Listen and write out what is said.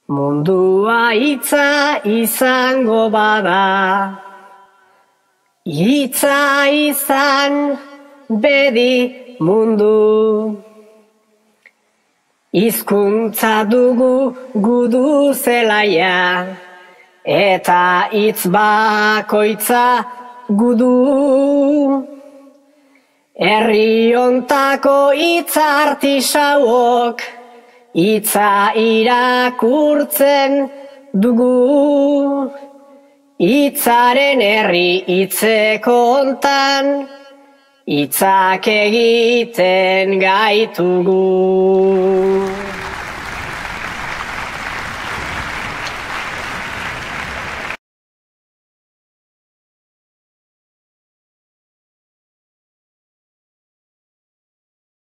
Mundua hitza izango bada, hitza izan bedi mundu. Hizkuntza dugu gudu zelaia, eta hitz bakoitza gudu. Herri hontako hitz artisauok, hitza irakurtzen dugu. Hitzaren herri hitzeko hontan, hitzak egiten gaitugu.